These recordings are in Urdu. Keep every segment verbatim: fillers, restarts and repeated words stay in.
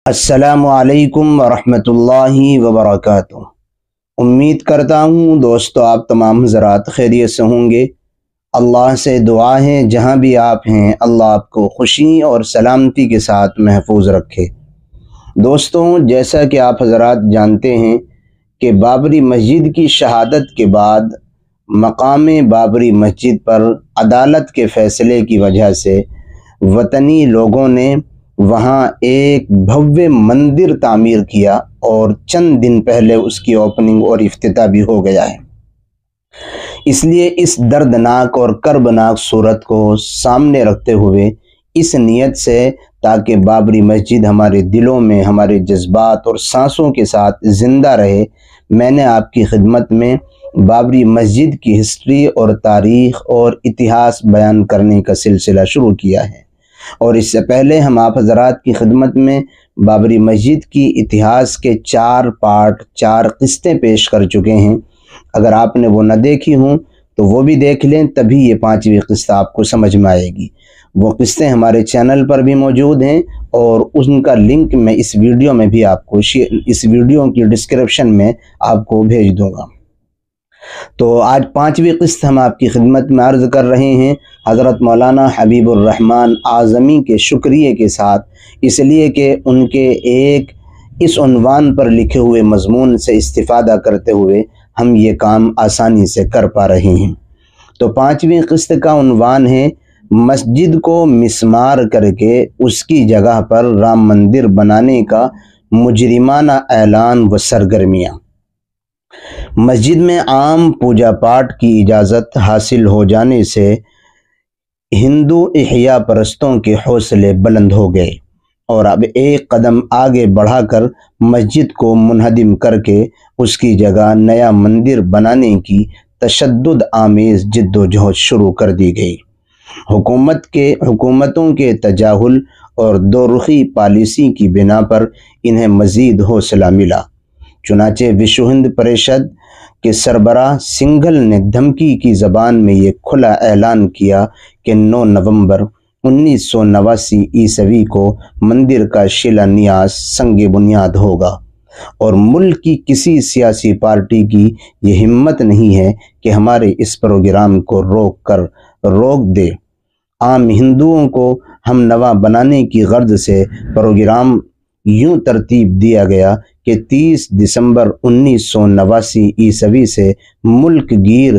السلام علیکم ورحمۃ اللہ وبرکاتہ۔ امید کرتا ہوں دوستو آپ تمام حضرات خیریت سے ہوں گے۔ اللہ سے دعا ہے جہاں بھی آپ ہیں اللہ آپ کو خوشی اور سلامتی کے ساتھ محفوظ رکھے۔ دوستوں، جیسا کہ آپ حضرات جانتے ہیں کہ بابری مسجد کی شہادت کے بعد مقام بابری مسجد پر عدالت کے فیصلے کی وجہ سے وطنی لوگوں نے وہاں ایک بھویہ مندر تعمیر کیا اور چند دن پہلے اس کی اوپننگ اور افتتاح بھی ہو گیا ہے۔ اس لیے اس دردناک اور کربناک صورت کو سامنے رکھتے ہوئے اس نیت سے تاکہ بابری مسجد ہمارے دلوں میں ہمارے جذبات اور سانسوں کے ساتھ زندہ رہے، میں نے آپ کی خدمت میں بابری مسجد کی ہسٹری اور تاریخ اور اتہاس بیان کرنے کا سلسلہ شروع کیا ہے۔ اور اس سے پہلے ہم آپ حضرات کی خدمت میں بابری مسجد کی اتہاس کے چار پارٹ چار قسطیں پیش کر چکے ہیں۔ اگر آپ نے وہ نہ دیکھی ہوں تو وہ بھی دیکھ لیں، تبھی یہ پانچویں قسط آپ کو سمجھ میں آئے گی۔ وہ قسطیں ہمارے چینل پر بھی موجود ہیں اور ان کا لنک میں اس ویڈیو میں بھی آپ کو اس ویڈیو کی ڈسکرپشن میں آپ کو بھیج دوں گا۔ تو آج پانچویں قسط ہم آپ کی خدمت میں عرض کر رہے ہیں حضرت مولانا حبیب الرحمن اعظمی کے شکریہ کے ساتھ، اس لیے کہ ان کے ایک اس عنوان پر لکھے ہوئے مضمون سے استفادہ کرتے ہوئے ہم یہ کام آسانی سے کر پا رہے ہیں۔ تو پانچویں قسط کا عنوان ہے مسجد کو مسمار کر کے اس کی جگہ پر رام مندر بنانے کا مجرمانہ اعلان و سرگرمیاں۔ مسجد میں عام پوجا پاٹ کی اجازت حاصل ہو جانے سے ہندو احیاء پرستوں کے حوصلے بلند ہو گئے اور اب ایک قدم آگے بڑھا کر مسجد کو منہدم کر کے اس کی جگہ نیا مندر بنانے کی تشدد آمیز جد و جہد شروع کر دی گئی۔ حکومت کے حکومتوں کے تجاہل اور دو رخی پالیسی کی بنا پر انہیں مزید حوصلہ ملا۔ چنانچہ وشو ہند پریشد کے سربراہ سنگھل نے دھمکی کی زبان میں یہ کھلا اعلان کیا کہ نو نومبر انیس سو نواسی عیسوی کو مندر کا شیلانیاس سنگ بنیاد ہوگا، اور ملک کی کسی سیاسی پارٹی کی یہ ہمت نہیں ہے کہ ہمارے اس پروگرام کو روک کر روک دے۔ عام ہندوؤں کو ہم نوا بنانے کی غرض سے پروگرام یوں ترتیب دیا گیا کہ تیس دسمبر انیس سو نواسی عیسوی سے ملک گیر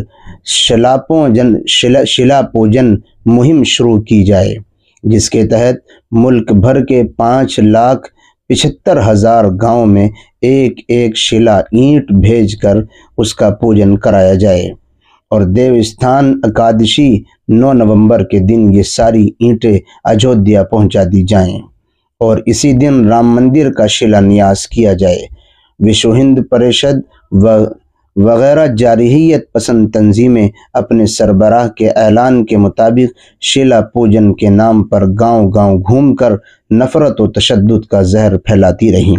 شلاپوجن شلا شلاپوجن مہم شروع کی جائے، جس کے تحت ملک بھر کے پانچ لاکھ پچہتر ہزار گاؤں میں ایک ایک شلا اینٹ بھیج کر اس کا پوجن کرایا جائے، اور دیوستھان اکادشی نو نومبر کے دن یہ ساری اینٹیں اجودھیا پہنچا دی جائیں اور اسی دن رام مندر کا شیلانیاس کیا جائے۔ وشو ہند پریشد و وغیرہ جارحیت پسند تنظیمیں اپنے سربراہ کے اعلان کے مطابق شیلا پوجن کے نام پر گاؤں گاؤں گھوم کر نفرت و تشدد کا زہر پھیلاتی رہیں،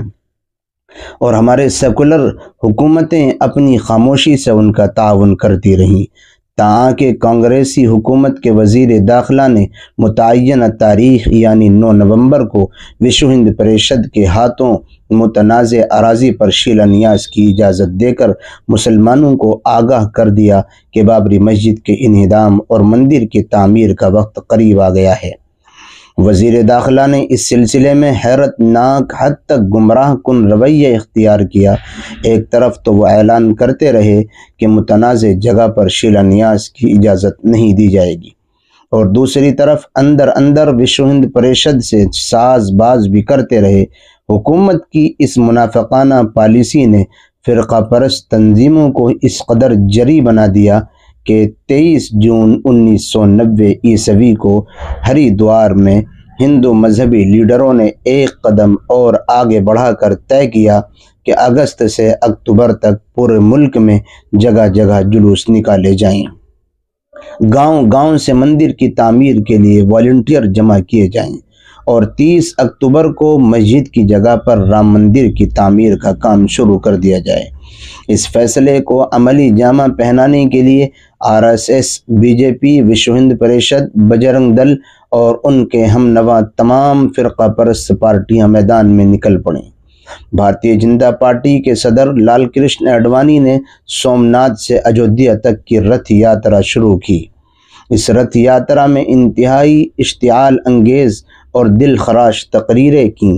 اور ہمارے سیکولر حکومتیں اپنی خاموشی سے ان کا تعاون کرتی رہیں، تاہاں کہ کانگریسی حکومت کے وزیر داخلہ نے متعینہ تاریخ یعنی نو نومبر کو وشو ہند پریشد کے ہاتھوں متنازع اراضی پر شیلانیاس کی اجازت دے کر مسلمانوں کو آگاہ کر دیا کہ بابری مسجد کے انہدام اور مندر کی تعمیر کا وقت قریب آ گیا ہے۔ وزیر داخلہ نے اس سلسلے میں حیرت ناک حد تک گمراہ کن رویہ اختیار کیا۔ ایک طرف تو وہ اعلان کرتے رہے کہ متنازع جگہ پر شیلانیاس کی اجازت نہیں دی جائے گی، اور دوسری طرف اندر اندر وشو ہند پریشد سے ساز باز بھی کرتے رہے۔ حکومت کی اس منافقانہ پالیسی نے فرقہ پرست تنظیموں کو اس قدر جری بنا دیا کہ تیئیس جون انیس سو نوے عیسوی کو ہری دوار میں ہندو مذہبی لیڈروں نے ایک قدم اور آگے بڑھا کر طے کیا کہ اگست سے اکتوبر تک پورے ملک میں جگہ جگہ جلوس نکالے جائیں، گاؤں گاؤں سے مندر کی تعمیر کے لیے والنٹیئر جمع کیے جائیں، اور تیس اکتوبر کو مسجد کی جگہ پر رام مندر کی تعمیر کا کام شروع کر دیا جائے۔ اس فیصلے کو عملی جامہ پہنانے کے لیے R S S, B J P, Vishwa Hindu Parishad, Bajrang Dal اور ان کے ہم نوا تمام فرقہ پرست پارٹیاں میدان میں نکل پڑیں۔ بھارتیہ جنتا پارٹی کے صدر لال کرشن اڈوانی نے سومناتھ سے اجودھیا تک کی رتھ یاترا شروع کی۔ اس رتھ یاترا میں انتہائی اشتعال انگیز اور دل خراش تقریریں کیں،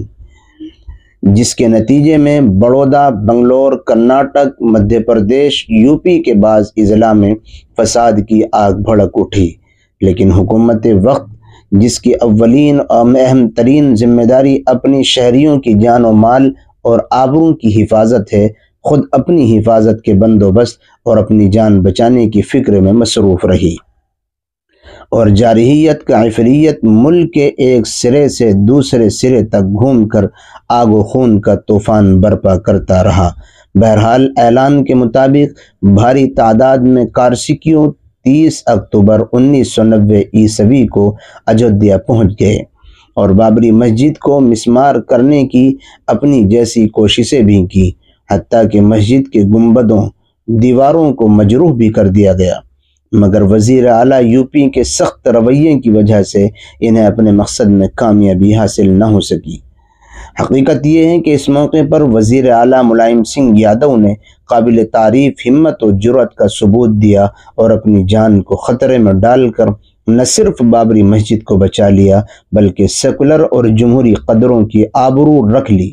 جس کے نتیجے میں بڑودہ، بنگلور، کرناٹک، مدھیہ پردیش، یو پی کے بعض اضلاع میں فساد کی آگ بھڑک اٹھی، لیکن حکومت وقت، جس کی اولین اور اہم ترین ذمہ داری اپنی شہریوں کی جان و مال اور آبرو کی حفاظت ہے، خود اپنی حفاظت کے بندوبست اور اپنی جان بچانے کی فکر میں مصروف رہی، اور جارحیت کا عفریت ملک کے ایک سرے سے دوسرے سرے تک گھوم کر آگ و خون کا طوفان برپا کرتا رہا۔ بہرحال اعلان کے مطابق بھاری تعداد میں کارسکیوں تیس اکتوبر انیس سو نوے عیسوی کو اجودھیا پہنچ گئے اور بابری مسجد کو مسمار کرنے کی اپنی جیسی کوششیں بھی کی، حتیٰ کہ مسجد کے گنبدوں، دیواروں کو مجروح بھی کر دیا گیا، مگر وزیر اعلیٰ یو پی کے سخت رویے کی وجہ سے انہیں اپنے مقصد میں کامیابی حاصل نہ ہو سکی۔ حقیقت یہ ہے کہ اس موقع پر وزیر اعلیٰ ملائم سنگھ یادو نے قابل تعریف ہمت و جرأت کا ثبوت دیا اور اپنی جان کو خطرے میں ڈال کر نہ صرف بابری مسجد کو بچا لیا بلکہ سیکولر اور جمہوری قدروں کی آبرو رکھ لی۔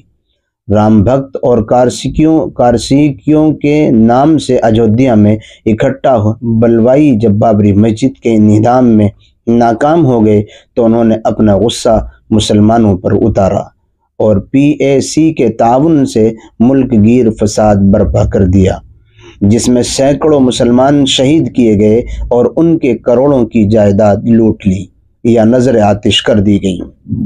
رام بھکت اور کارسکیوں کارسکیوں کے نام سے اجودھیا میں اکٹھا بلوائی جب بابری مسجد کے انہدام میں ناکام ہو گئے تو انہوں نے اپنا غصہ مسلمانوں پر اتارا اور پی اے سی کے تعاون سے ملک گیر فساد برپا کر دیا، جس میں سینکڑوں مسلمان شہید کیے گئے اور ان کے کروڑوں کی جائیداد لوٹ لی یا نظر آتش کر دی گئی۔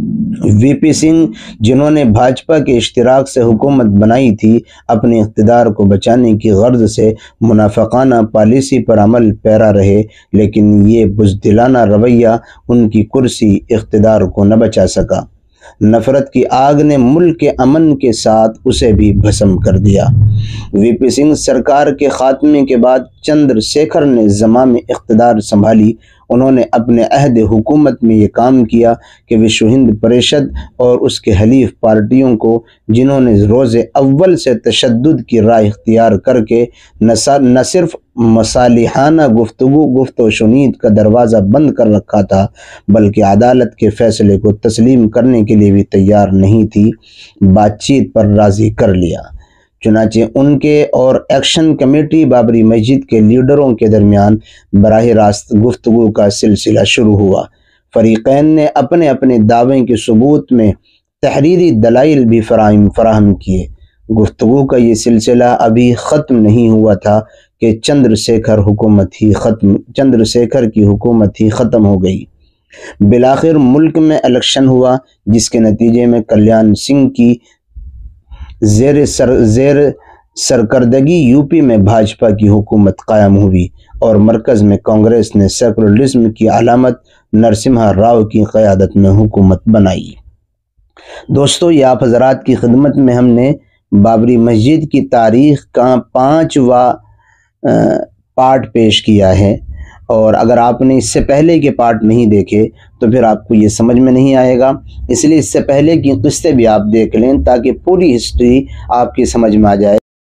وی پی سنگھ، جنہوں نے بھاجپا کے اشتراک سے حکومت بنائی تھی، اپنے اقتدار کو بچانے کی غرض سے منافقانہ پالیسی پر عمل پیرا رہے، لیکن یہ بزدلانہ رویہ ان کی کرسی اقتدار کو نہ بچا سکا۔ نفرت کی آگ نے ملک کے امن کے ساتھ اسے بھی بھسم کر دیا۔ وی پی سنگھ سرکار کے خاتمے کے بعد چندر شیکھر نے زمام اقتدار سنبھالی۔ انہوں نے اپنے عہد حکومت میں یہ کام کیا کہ وشو ہند پریشد اور اس کے حلیف پارٹیوں کو، جنہوں نے روز اول سے تشدد کی راہ اختیار کر کے نہ صرف مصالحانہ گفتگو گفت و شنید کا دروازہ بند کر رکھا تھا بلکہ عدالت کے فیصلے کو تسلیم کرنے کے لیے بھی تیار نہیں تھی، بات چیت پر راضی کر لیا۔ چنانچہ ان کے اور ایکشن کمیٹی بابری مسجد کے لیڈروں کے درمیان براہ راست گفتگو کا سلسلہ شروع ہوا۔ فریقین نے اپنے اپنے دعوے کے ثبوت میں تحریری دلائل بھی فراہم فراہم کیے۔ گفتگو کا یہ سلسلہ ابھی ختم نہیں ہوا تھا کہ چندر شیکھر حکومت ہی ختم چندر شیکھر کی حکومت ہی ختم ہو گئی۔ بالآخر ملک میں الیکشن ہوا، جس کے نتیجے میں کلیان سنگھ کی زیر سر زیر سرکردگی یو پی میں بھاجپا کی حکومت قائم ہوئی اور مرکز میں کانگریس نے سیکولرزم کی علامت نرسمہا راؤ کی قیادت میں حکومت بنائی۔ دوستو، یہ آپ حضرات کی خدمت میں ہم نے بابری مسجد کی تاریخ کا پانچواں پارٹ پیش کیا ہے، اور اگر آپ نے اس سے پہلے کے پارٹ نہیں دیکھے تو پھر آپ کو یہ سمجھ میں نہیں آئے گا، اس لیے اس سے پہلے کی قصے بھی آپ دیکھ لیں تاکہ پوری ہسٹری آپ کی سمجھ میں آ جائے۔